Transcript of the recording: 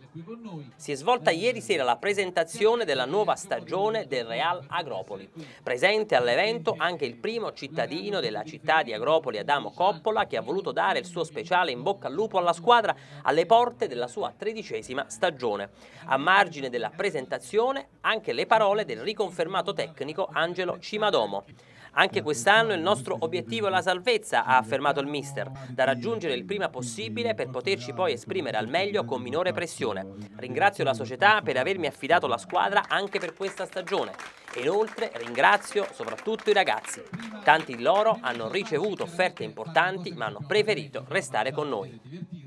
Si è svolta ieri sera la presentazione della nuova stagione del Real Agropoli. Presente all'evento anche il primo cittadino della città di Agropoli, Adamo Coppola, che ha voluto dare il suo speciale in bocca al lupo alla squadra alle porte della sua 13ª stagione. A margine della presentazione anche le parole del riconfermato tecnico Angelo Cimadomo. Anche quest'anno il nostro obiettivo è la salvezza, ha affermato il mister, da raggiungere il prima possibile per poterci poi esprimere al meglio con minore pressione. Ringrazio la società per avermi affidato la squadra anche per questa stagione. E inoltre ringrazio soprattutto i ragazzi. Tanti di loro hanno ricevuto offerte importanti ma hanno preferito restare con noi.